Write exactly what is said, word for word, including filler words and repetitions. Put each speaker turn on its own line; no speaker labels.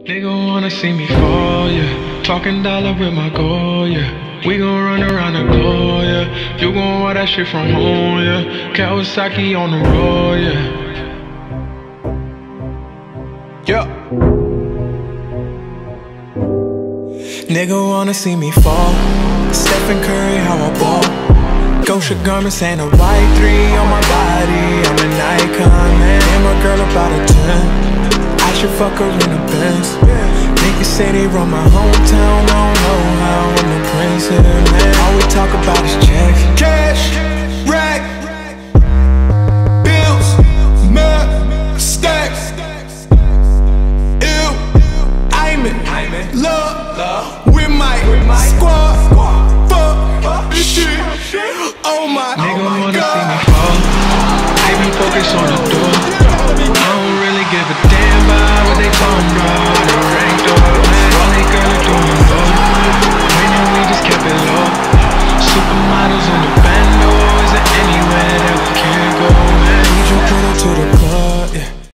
Nigga wanna see me fall, yeah. Talking dollar with my goal, yeah. We gon' run around the globe, yeah. You gon' want that shit from home, yeah. Kawasaki on the road, yeah. Yeah. Nigga wanna see me fall. Stephen Curry, how I ball. Gosha garments and a white three on my body. I'm an icon, man. And my girl about a ten. I should fuck her in the Benz. Niggas say they run my hometown. I don't know how I'm the prince here, man. All we talk about is checks. Cash.